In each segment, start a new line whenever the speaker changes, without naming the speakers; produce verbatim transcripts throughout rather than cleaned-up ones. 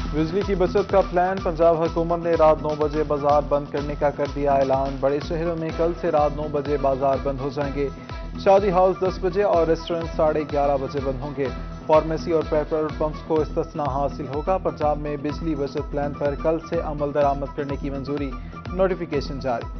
बिजली की बचत का प्लान। पंजाब हुकूमत ने रात नौ बजे बाजार बंद करने का कर दिया ऐलान। बड़े शहरों में कल से रात नौ बजे बाजार बंद हो जाएंगे। शादी हाउस दस बजे और रेस्टोरेंट साढ़े ग्यारह बजे बंद होंगे। फार्मेसी और पेट्रोल पंप्स को इस्तिस्ना हासिल होगा। पंजाब में बिजली बचत प्लान पर कल से अमल दरामद करने की मंजूरी, नोटिफिकेशन जारी।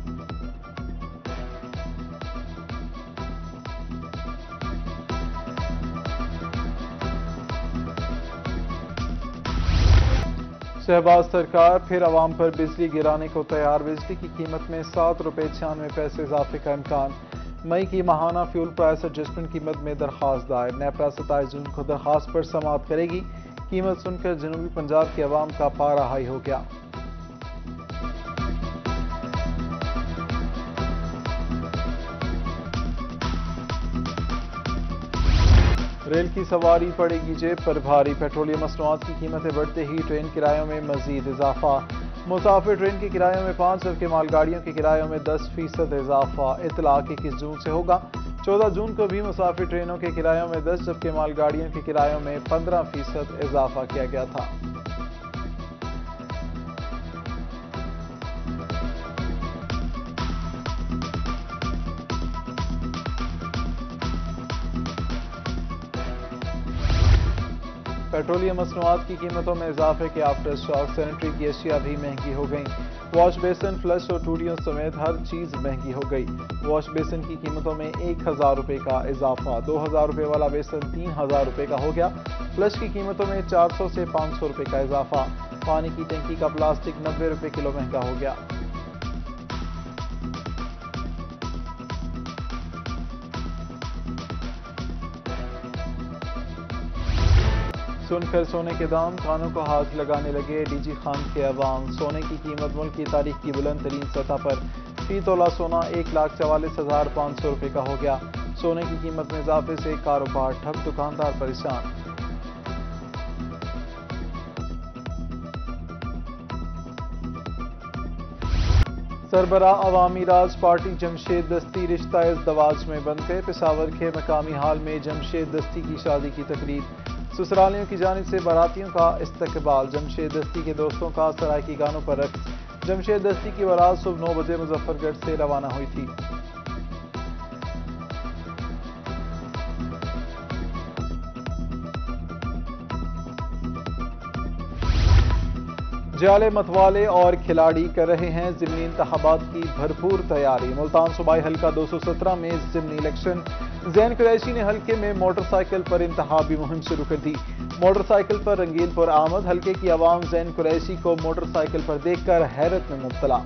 शहबाज सरकार फिर अवाम पर बिजली गिराने को तैयार। बिजली की कीमत में सात रुपये छियानवे पैसे इजाफे का इम्कान। मई की माहाना फ्यूल प्राइस एडजस्टमेंट कीमत में दरखास्त दायर। नेपरा सत्ताईस जून को दरखास्त पर समाअत करेगी। कीमत सुनकर जनूबी पंजाब के अवाम का पारा हाई हो गया। रेल की सवारी पड़ेगी जेब पर भारी। पेट्रोलियम मसनूआत की कीमतें बढ़ते ही ट्रेन किरायों में मजीद इजाफा। मुसाफिर ट्रेन के किरायों में पाँच जबकि मालगाड़ियों के किरायों में दस फीसद इजाफा। इतलाक इक्कीस जून से होगा। चौदह जून को भी मुसाफिर ट्रेनों के किरायों में दस जबकि मालगाड़ियों के किरायों में पंद्रह फीसद इजाफा किया गया था। पेट्रोलियम मसनूआत की कीमतों में इजाफे के आफ्टर शॉक। सैनिटरी की अशिया भी महंगी हो गई। वॉश बेसिन, फ्लश और टूटियों समेत हर चीज महंगी हो गई। वॉश बेसिन की कीमतों में एक हजार रुपए का इजाफा। दो हजार रुपए वाला बेसिन तीन हजार रुपए का हो गया। फ्लश की कीमतों में चार सौ से पाँच सौ रुपए का इजाफा। पानी की टंकी का प्लास्टिक नब्बे रुपए किलो महंगा हो गया। सुनकर सोने के दाम कानों को हाथ लगाने लगे डीजी खान के अवाम। सोने की कीमत मुल्क की तारीख की बुलंद तरीन सतह पर। फी तोला सोना एक लाख चवालीस हजार पाँच सौ रुपये का हो गया। सोने की कीमत में इजाफे से कारोबार ठप, दुकानदार परेशान। सरबराह अवामी राज पार्टी जमशेद दस्ती रिश्ता इज़्दवाज में बन गए। पेशावर के मकामी हाल में जमशेद दस्ती की शादी की तकरीब। ससुरालियों की जानिब से बारातियों का इस्तकबाल। जमशेद दस्ती के दोस्तों का सरायकी गानों पर रक्स। जमशेद दस्ती की बारात सुबह नौ बजे मुजफ्फरगढ़ से रवाना हुई थी। जाले मतवाले और खिलाड़ी कर रहे हैं ज़िमनी इंतखाबात की भरपूर तैयारी। मुल्तान सूबाई हल्का दो सौ सत्रह में ज़िमनी इलेक्शन। जैन कुरैशी ने हल्के में मोटरसाइकिल पर इंतखाबी मुहिम शुरू कर दी। मोटरसाइकिल पर रंगीलपुर आमद। हल्के की आवाम जैन कुरैशी को मोटरसाइकिल पर देखकर हैरत में मुब्तला।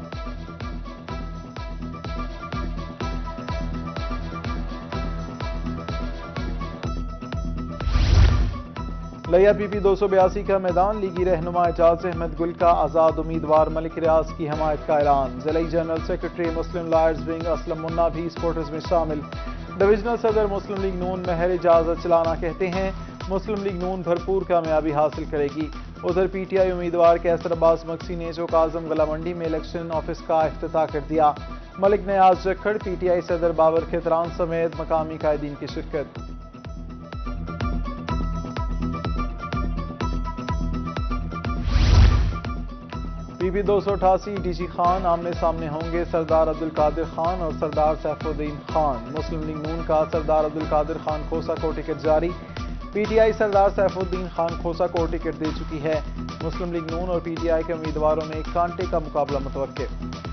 लिया पीपी दो सौ बयासी का मैदान। लीगी रहनुमा एजाज अहमद गुल का आजाद उम्मीदवार मलिक रियाज की हमायत का ऐलान। जिला general secretary Muslim lawyers wing Aslam Munna भी सपोर्टर्स में शामिल। डिविजनल सदर मुस्लिम लीग नून महर इजाजत चलाना कहते हैं मुस्लिम लीग नून भरपूर कामयाबी हासिल करेगी। उधर पीटीआई उम्मीदवार कैसर अब्बास मक्सी ने चौक आजम गला मंडी में इलेक्शन ऑफिस का इफ्तिताह कर दिया। मलिक नयाज जखड़, पीटीआई सदर बाबर खेतरान समेत मकामी कायदीन की शिरकत। पीपी दो सौ अठासी डीजी खान आमने सामने होंगे। सरदार अब्दुल कादिर खान और सरदार सैफुद्दीन खान। मुस्लिम लीग नून का सरदार अब्दुल कादिर खान खोसा को टिकट जारी। पीटीआई सरदार सैफुद्दीन खान खोसा को टिकट दे चुकी है। मुस्लिम लीग नून और पीटीआई के उम्मीदवारों में कांटे का मुकाबला मुतवक्के।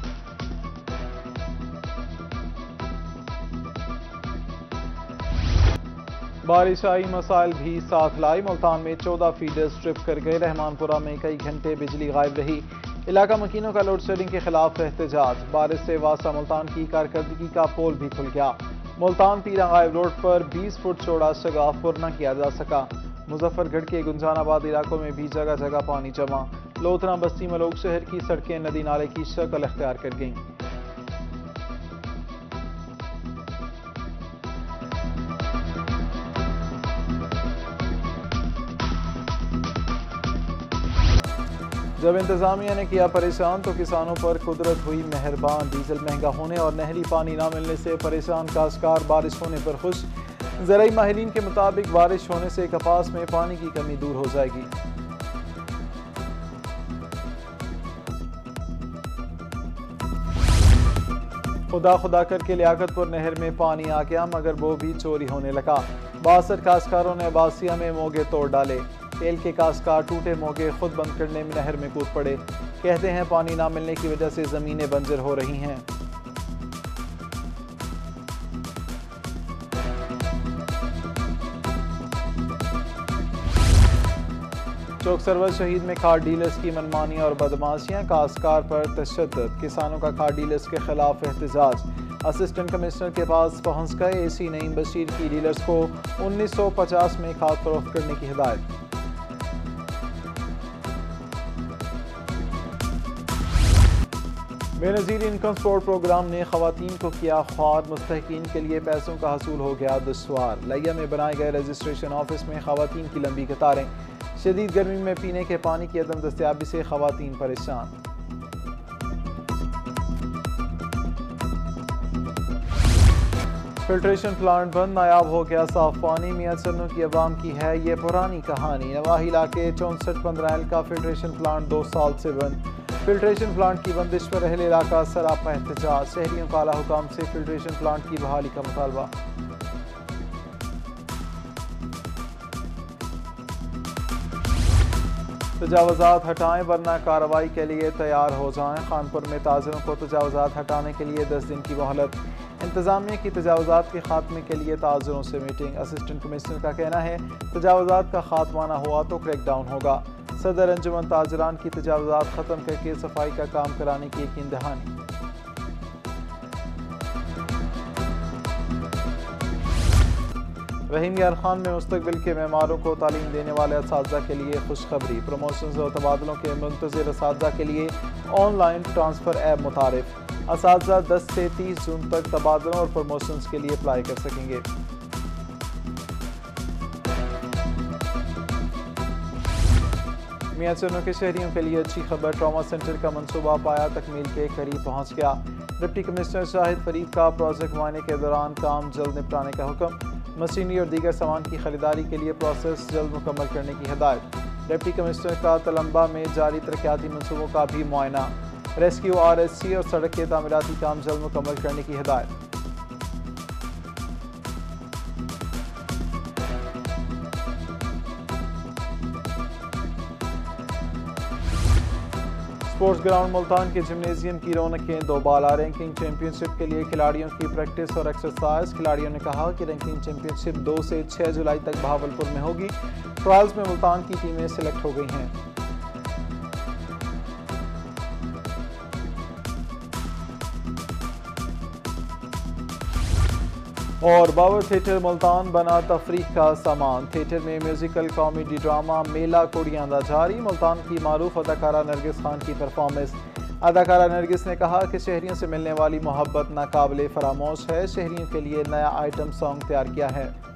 बारिश आई, मसाइल भी साथ लाई। मुल्तान में चौदह फीडर्स ट्रिप कर गए। रहमानपुरा में कई घंटे बिजली गायब रही। इलाका मकीनों का लोड शेडिंग के खिलाफ एहतजाज। बारिश से वासा मुल्तान की कारकर्दगी का पोल भी खुल गया। मुल्तान पीरा गायब रोड पर बीस फुट चौड़ा शगाफ पुर न किया जा सका। मुजफ्फरगढ़ के गुंजानाबाद इलाकों में भी जगह जगह पानी जमा। लोथना बस्ती मलोक शहर की सड़कें नदी नाले की शक्ल अख्तियार कर गईं। जब इंतजामिया ने किया परेशान तो किसानों पर कुदरत हुई मेहरबान। डीजल महंगा होने और नहरी पानी ना मिलने से परेशान काश्तकार बारिश होने पर खुश। ज़राई माहिरीन के मुताबिक बारिश होने से कपास में पानी की कमी दूर हो जाएगी। खुदा खुदा करके लियाकतपुर नहर में पानी आ गया मगर वो भी चोरी होने लगा। बासठ काश्तकारों ने अब्बासिया में मोगे तोड़ डाले। तेल के काश्तकार टूटे मोगे खुद बंद करने में नहर में कूद पड़े। कहते हैं पानी ना मिलने की वजह से जमीनें बंजर हो रही हैं। चौक सरवर शहीद में खाद डीलर्स की मनमानी और बदमाशियां, काश्तकार पर तशद्दुद, किसानों का खाद डीलर्स के खिलाफ एहतजाज। असिस्टेंट कमिश्नर के पास पहुंच गए एसी नईम बशीर की डीलर्स को उन्नीस सौ पचास में खाद फरोख्त करने की हिदायत। बेनज़ीर इनकम सपोर्ट प्रोग्राम ने खवातीन को किया ख्वार, मुस्तहिकीन के लिए पैसों का हसूल हो गया दुश्वार। लिया में बनाए गए रजिस्ट्रेशन ऑफिस में खवातीन की लंबी कतारें। शदीद गर्मी में पीने के पानी की अदम दस्तयाबी से खवातीन परेशान। फिल्ट्रेशन प्लांट बंद, नायाब हो गया साफ पानी। मियां चन्नू की अवाम की है ये पुरानी कहानी। नवाही इलाके चौंसठ पंद्रह का फिल्ट्रेशन प्लांट दो साल से बंद। फिल्ट्रेशन प्लांट की बंदिश पर अहले इलाका सरापा एहतजाज। शहरियों का आला हुकाम से फिल्ट्रेशन प्लांट की बहाली का मुतालबा। तजावजात हटाएं वरना कार्रवाई के लिए तैयार हो जाएं। खानपुर में ताजिरों को तजावजात हटाने के लिए दस दिन की मोहलत। इंतजामिया की तजावजात के खात्मे के लिए ताजिरों से मीटिंग। असिस्टेंट कमिश्नर का कहना है तजावजात का खात्मा न हुआ तो क्रैकडाउन होगा। सदर अंजुमन ताजरान की तजावजात खत्म करके सफाई का काम कराने की यकीन दहानी। रहीम यार खान में मुस्तकबिल के मेहमारों को तालीम देने वाले असातिज़ा के लिए खुशखबरी। प्रमोशंस और तबादलों के मुंतज़िर असातिज़ा के लिए ऑनलाइन ट्रांसफ़र ऐप मुतारिफ। असातिज़ा दस से तीस जून तक तबादलों और प्रमोशंस के लिए अप्लाई कर सकेंगे। मियां चन्नू के शहरियों के लिए अच्छी खबर। ट्रॉमा सेंटर का मंसूबा पाया तकमील के करीब पहुंच गया। डिप्टी कमिश्नर शाहिद फरीद का प्रोजेक्ट मुआयने के दौरान काम जल्द निपटाने का हुक्म। मशीनरी और दीगर सामान की खरीदारी के लिए प्रोसेस जल्द मुकम्मल करने की हिदायत। डिप्टी कमिश्नर का तलम्बा में जारी तरक्याती मनसूबों का भी मुआयना। रेस्क्यू आर एस सी और सड़क के तामीराती काम जल्द मुकम्मल करने की हिदायत। स्पोर्ट्स ग्राउंड मुल्तान के जिम्नेजियम की रौनकें दोबाला। रैंकिंग चैंपियनशिप के लिए खिलाड़ियों की प्रैक्टिस और एक्सरसाइज। खिलाड़ियों ने कहा कि रैंकिंग चैंपियनशिप दो से छह जुलाई तक बहावलपुर में होगी। ट्रायल्स में मुल्तान की टीमें सिलेक्ट हो गई हैं। और बाबर थिएटर मुल्तान बना तफरीह का सामान। थिएटर में musical comedy drama Mela Kudiyanda जारी। मुल्तान की मारूफ अदाकारा नरगिस खान की परफॉर्मेंस। अदाकारा नरगिस ने कहा कि शहरियों से मिलने वाली मोहब्बत नाकाबिले फरामोश है। शहरियों के लिए नया आइटम सॉन्ग तैयार किया है।